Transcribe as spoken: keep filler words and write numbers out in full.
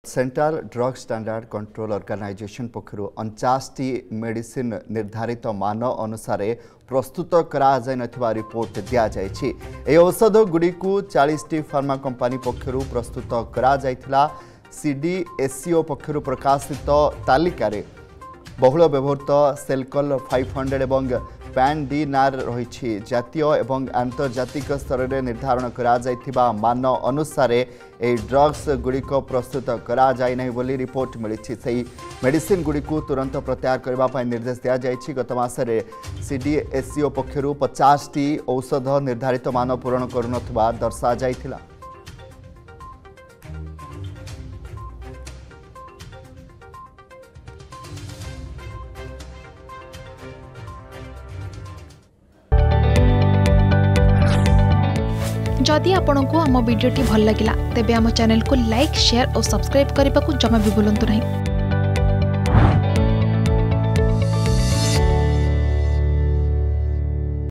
Central drug standard control organisation पक्षरु उनचास टी मेडिसिन निर्धारित मान अनुसार प्रस्तुत करा जाय नथिबा रिपोर्ट दिया जायछि। ए औषध गुडी को चालीस टी फार्मा कंपनी पक्षरु प्रस्तुत करा जायथिला। सीडीएससीओ पक्षरु प्रकाशित तालिका रे बहुल व्यवहृत सेलकल पाँच सौ एवं पैन डी नार रही जातीय एवं आंतर्जातिक स्तर में निर्धारण करा जायथिबा मान अनुसार ए ड्रग्स गुड़िक प्रस्तुत करा जाय नहीं बोली रिपोर्ट मिली। सही मेडिसिन गुड़िक तुरंत प्रत्याहार करने निर्देश दिया जायछि। गत मासरे सीडीएससीओ पक्षरु पचास टी औषध निर्धारित मान पूरण करुनथबा दर्शा जायथिला। जदि आपंक आम भिडी भल लगा तेब आम चैनल को लाइक शेयर और सब्सक्राइब करने को जमा भी भूलु नहीं।